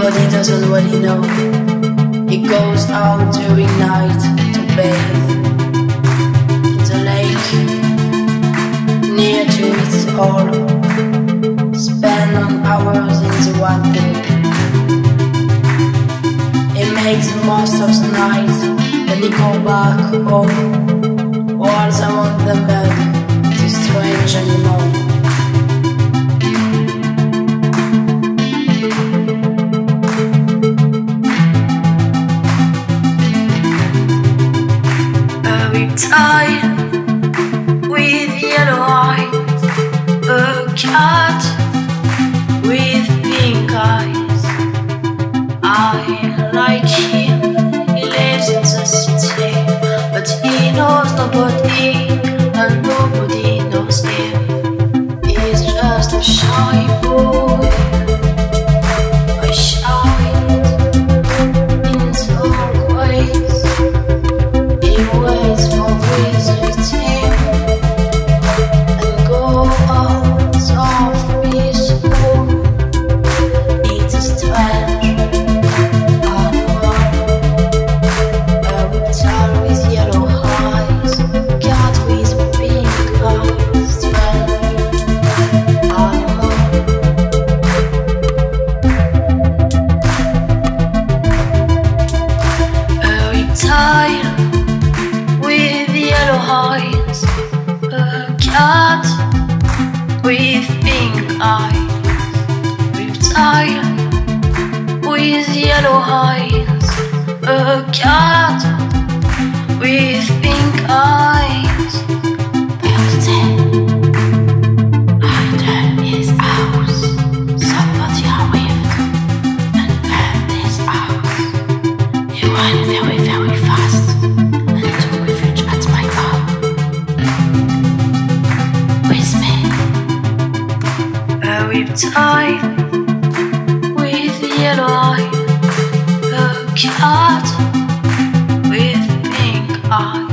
but he doesn't really know. He goes out during night to bathe in the lake near to it all. Spend long hours in the water. He makes the most of the night, then he go back home. Walls around the bed, it's strange anymore. Tied with yellow eyes, a cat with pink eyes. I like him, he lives in the city, but he knows nobody and nobody knows him. He's just a shy boy, I shine in the ways. He waits for visiting and go out of his home. It's a strange animal, a reptile with yellow eyes, cat with pink eyes. Strange animal. A reptile with yellow eyes, a cat with pink eyes. Reptile with yellow eyes, a cat with pink eyes. Under his house, somebody arrived and burned his house. He ran very, very fast and took refuge at my home. With me, a reptile with yellow eyes, a cat with pink eyes.